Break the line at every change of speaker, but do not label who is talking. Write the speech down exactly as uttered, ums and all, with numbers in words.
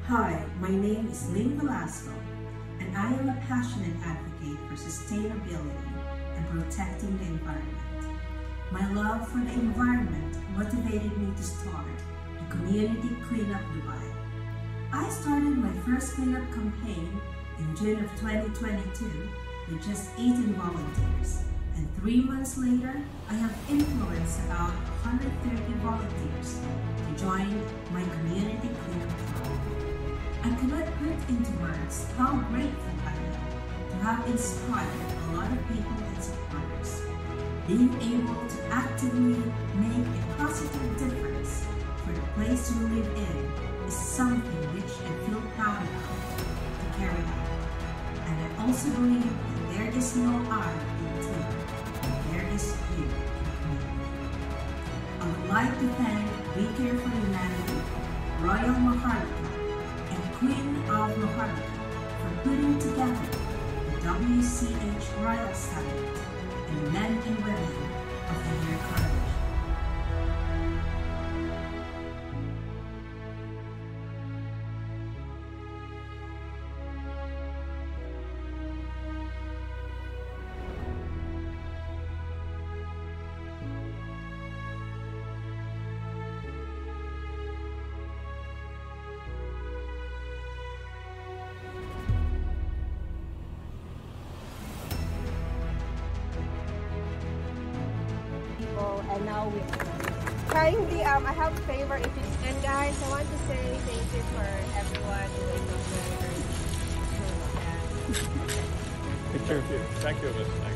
Hi, my name is Lynn Velasco, and I am a passionate advocate for sustainability and protecting the environment. My love for the environment motivated me to start the Community Cleanup Dubai. I started my first cleanup campaign in June of twenty twenty-two with just eighteen volunteers, and three months later, I have influenced about one hundred thirty volunteers to join my Community Cleanup Club. I cannot put into words how grateful I am to have inspired a lot of people and supporters. Being able to actively make a positive difference for the place you live in is something which I feel proud of to carry on. And I also believe that there is no I in team, there is you in community. I would like to thank We Care for Humanity, Royal Maharlika, and Queen of Maharlika for putting together the W C H Royal Summit and Men and Women of the Year Coalition.
And now we kindly um I have a favor if it's and guys I want to say thank you for everyone who is over.
Picture. Thank you. Thank you.